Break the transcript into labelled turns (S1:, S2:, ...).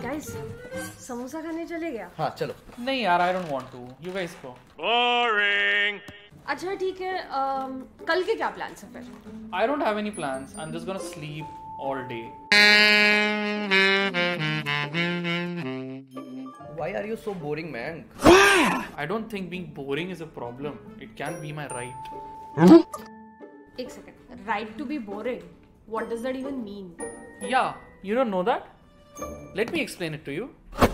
S1: Guys, samosa खाने चले गया?
S2: हाँ चलो.
S3: नहीं यार, I don't want to. You guys go.
S4: Boring.
S1: अच्छा ठीक है, कल के क्या plans हैं फिर?
S3: I don't have any plans. I'm just gonna sleep all day.
S2: Why are you so boring, man?
S3: I don't think being boring is a problem. It can be my right.
S1: एक second. Right to be boring. What does that even mean?
S3: Yeah, you don't know that? Let me explain it to you.